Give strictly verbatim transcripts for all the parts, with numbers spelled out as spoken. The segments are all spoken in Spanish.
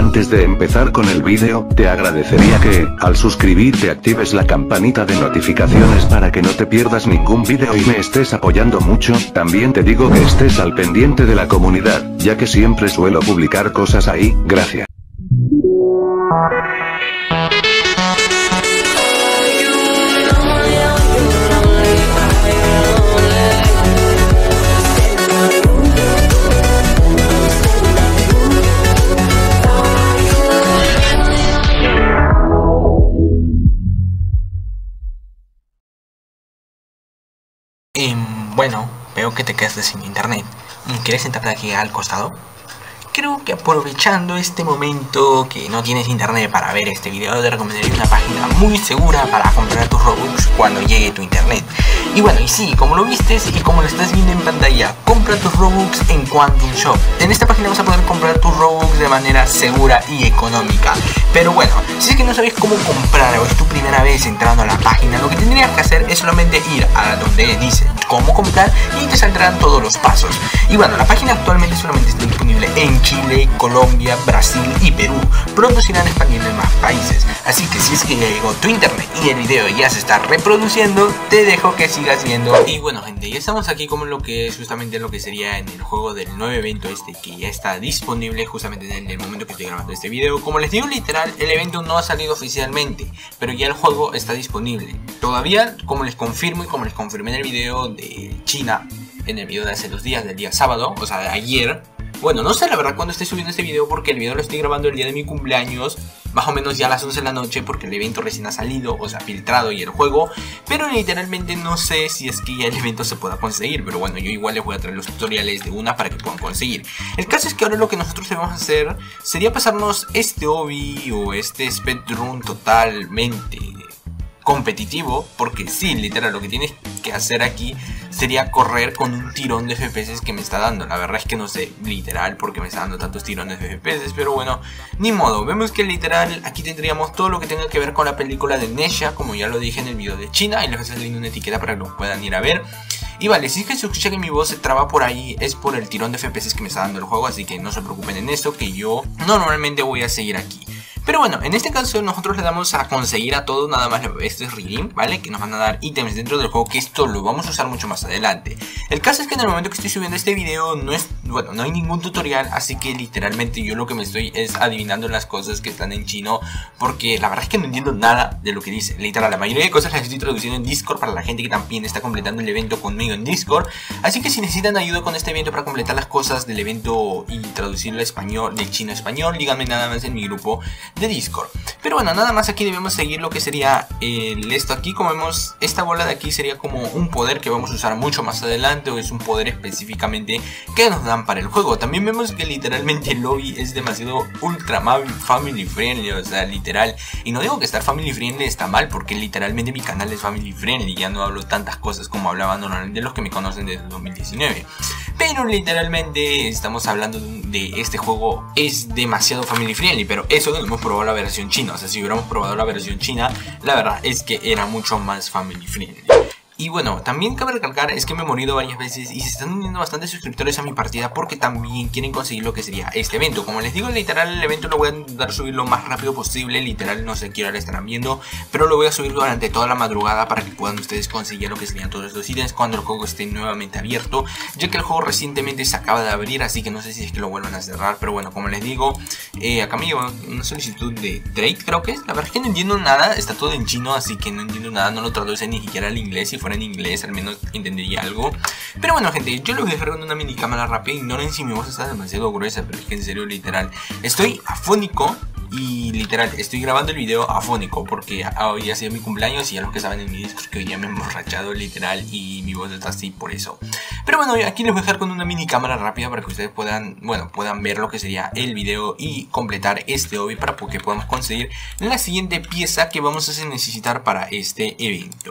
Antes de empezar con el vídeo, te agradecería que, al suscribirte, actives la campanita de notificaciones para que no te pierdas ningún vídeo y me estés apoyando mucho. También te digo que estés al pendiente de la comunidad, ya que siempre suelo publicar cosas ahí. Gracias. Eh, bueno, veo que te quedaste sin internet. ¿Quieres sentarte aquí al costado? Creo que aprovechando este momento que no tienes internet para ver este video, te recomendaría una página muy segura para comprar tus Robux cuando llegue tu internet. Y bueno, y sí, como lo viste y como lo estás viendo en pantalla, compra tus Robux en Quantum Shop. En esta página vas a poder comprar tus Robux de manera segura y económica. Pero bueno, si es que no sabes cómo comprar o es tu primera vez entrando a la página, lo que tendrías que hacer es solamente ir a donde dice cómo comprar y te saldrán todos los pasos. Y bueno, la página actualmente solamente está disponible en Chile, Colombia, Brasil y Perú. Pronto se irán expandiendo en más países. Así que si es que ya llegó tu internet y el video ya se está reproduciendo, te dejo que sigas viendo. Y bueno, gente, ya estamos aquí como lo que es justamente lo que sería en el juego del nuevo evento este, que ya está disponible justamente en el momento que estoy grabando este video. Como les digo, literal, el evento no ha salido oficialmente, pero ya el juego está disponible. Todavía, como les confirmo y como les confirmé en el video de China, en el video de hace dos días, del día sábado, o sea de ayer. Bueno, no sé la verdad cuándo estoy subiendo este video, porque el video lo estoy grabando el día de mi cumpleaños, más o menos ya a las once de la noche, porque el evento recién ha salido, o sea, filtrado y el juego. Pero literalmente no sé si es que ya el evento se pueda conseguir, pero bueno, yo igual les voy a traer los tutoriales de una para que puedan conseguir. El caso es que ahora lo que nosotros debemos hacer sería pasarnos este obby o este speedrun totalmente competitivo, porque sí, literal, lo que tienes que hacer aquí sería correr con un tirón de F P S que me está dando. La verdad es que no sé literal por qué me está dando tantos tirones de F P S, pero bueno, ni modo. Vemos que literal aquí tendríamos todo lo que tenga que ver con la película de Nesha, como ya lo dije en el video de China, y les voy a salir una etiqueta para que lo puedan ir a ver. Y vale, si es que se escucha que mi voz se traba por ahí, es por el tirón de F P S que me está dando el juego, así que no se preocupen en esto, que yo normalmente voy a seguir aquí. Pero bueno, en este caso nosotros le damos a conseguir a todo, nada más esto es redeem, ¿vale? Que nos van a dar ítems dentro del juego, que esto lo vamos a usar mucho más adelante. El caso es que en el momento que estoy subiendo este video no es, bueno, no hay ningún tutorial, así que literalmente yo lo que me estoy es adivinando las cosas que están en chino, porque la verdad es que no entiendo nada de lo que dice. Literal, la mayoría de cosas las estoy traduciendo en Discord para la gente que también está completando el evento conmigo en Discord. Así que si necesitan ayuda con este evento para completar las cosas del evento y traducirlo a español, del chino a español, díganme nada más en mi grupo de Discord. Pero bueno, nada más aquí debemos seguir lo que sería el esto aquí. Como vemos, esta bola de aquí sería como un poder que vamos a usar mucho más adelante, o es un poder específicamente que nos dan para el juego. También vemos que literalmente el lobby es demasiado ultra family friendly, o sea, literal. Y no digo que estar family friendly está mal, porque literalmente mi canal es family friendly, ya no hablo tantas cosas como hablaba normalmente los que me conocen desde dos mil diecinueve. Pero literalmente estamos hablando de este juego es demasiado family friendly, pero eso no hemos probado la versión china. O sea, si hubiéramos probado la versión china, la verdad es que era mucho más family friendly. Y bueno, también cabe recalcar es que me he morido varias veces y se están uniendo bastantes suscriptores a mi partida porque también quieren conseguir lo que sería este evento. Como les digo, literal el evento lo voy a intentar subir lo más rápido posible. Literal no sé qué hora le estarán viendo, pero lo voy a subir durante toda la madrugada para que puedan ustedes conseguir lo que serían todos estos ítems cuando el juego esté nuevamente abierto, ya que el juego recientemente se acaba de abrir, así que no sé si es que lo vuelvan a cerrar. Pero bueno, como les digo, eh, acá me llegó una solicitud de trade, creo que es. La verdad es que no entiendo nada, está todo en chino, así que no entiendo nada, no lo traduce ni siquiera al inglés. Si fuera en inglés al menos entendería algo. Pero bueno, gente, yo lo voy a dejar con una mini cámara rápida. Ignoren si mi voz está demasiado gruesa, pero es que en serio, literal, estoy afónico. Y literal, estoy grabando el video afónico porque hoy ha sido mi cumpleaños y ya los que saben en mi Discord que hoy ya me he emborrachado literal y mi voz está así por eso. Pero bueno, aquí les voy a dejar con una mini cámara rápida para que ustedes puedan, bueno, puedan ver lo que sería el video y completar este obby para que podamos conseguir la siguiente pieza que vamos a necesitar para este evento.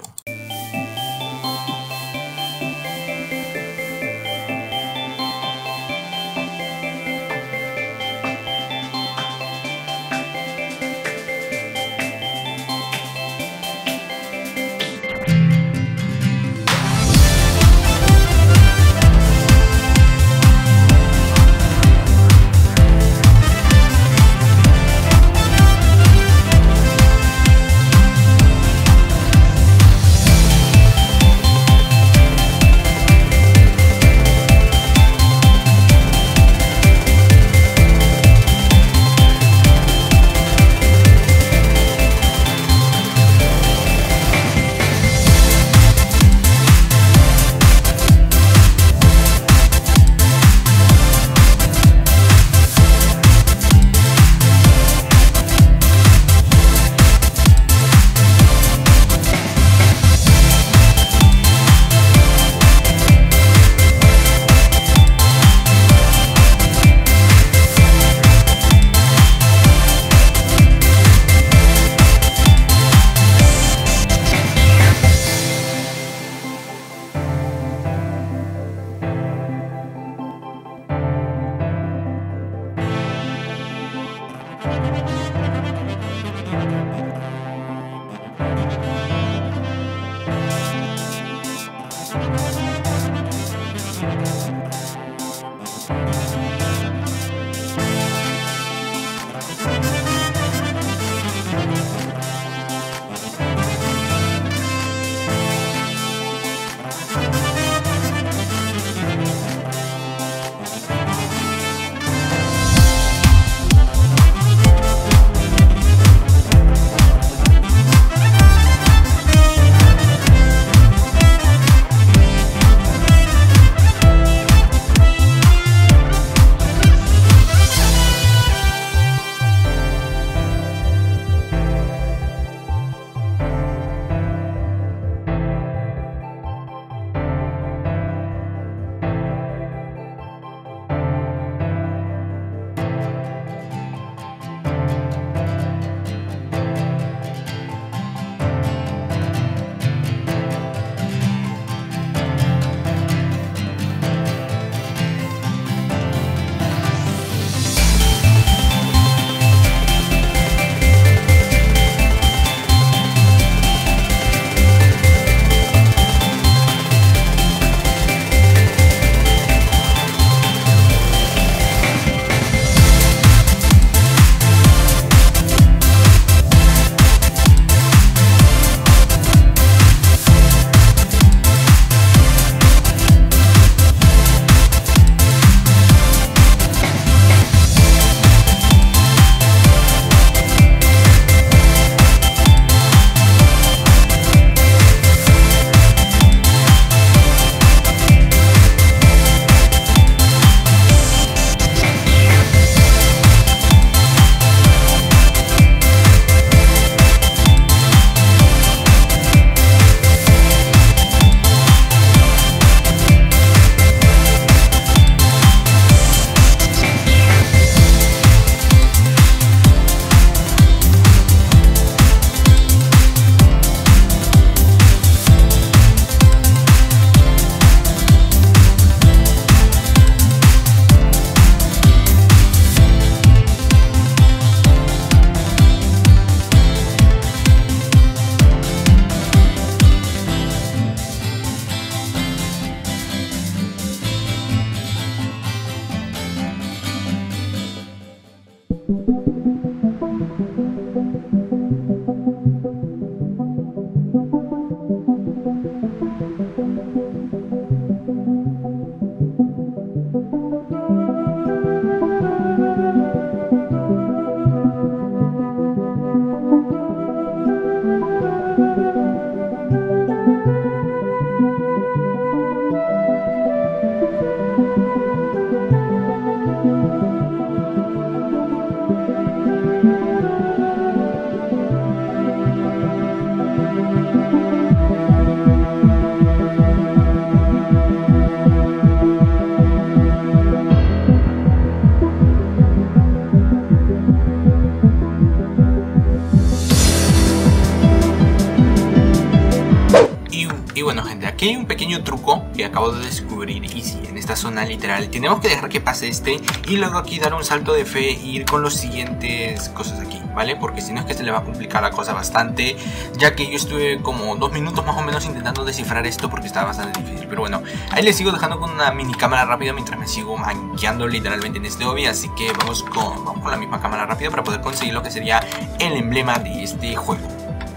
Y bueno gente, aquí hay un pequeño truco que acabo de descubrir. Y sí, en esta zona literal tenemos que dejar que pase este y luego aquí dar un salto de fe e ir con los siguientes cosas aquí, ¿vale? Porque si no es que se le va a complicar la cosa bastante, ya que yo estuve como dos minutos más o menos intentando descifrar esto porque estaba bastante difícil. Pero bueno, ahí les sigo dejando con una mini cámara rápida mientras me sigo manqueando literalmente en este obby. Así que vamos con, vamos con la misma cámara rápida para poder conseguir lo que sería el emblema de este juego.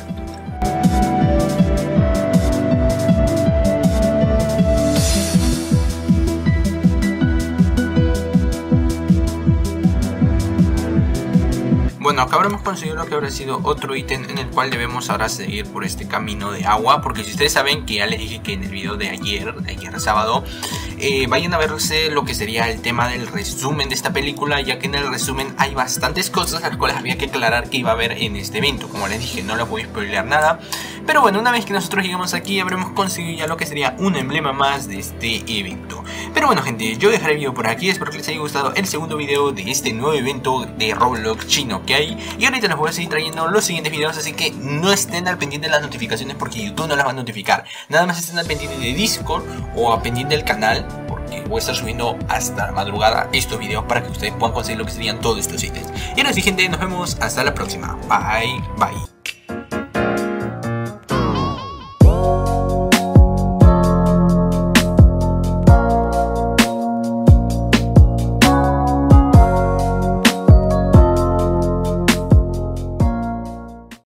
Bueno, acá habremos conseguido lo que habrá sido otro ítem en el cual debemos ahora seguir por este camino de agua. Porque si ustedes saben que ya les dije que en el video de ayer, de ayer sábado, eh, vayan a verse lo que sería el tema del resumen de esta película, ya que en el resumen hay bastantes cosas las cuales había que aclarar que iba a haber en este evento. Como les dije, no les voy a spoilear nada, pero bueno, una vez que nosotros llegamos aquí habremos conseguido ya lo que sería un emblema más de este evento. Pero bueno gente, yo dejaré el video por aquí, espero que les haya gustado el segundo video de este nuevo evento de Roblox chino que hay. Y ahorita les voy a seguir trayendo los siguientes videos, así que no estén al pendiente de las notificaciones porque YouTube no las va a notificar. Nada más estén al pendiente de Discord o al pendiente del canal, porque voy a estar subiendo hasta la madrugada estos videos para que ustedes puedan conseguir lo que serían todos estos ítems. Y ahora sí gente, nos vemos hasta la próxima. Bye, bye.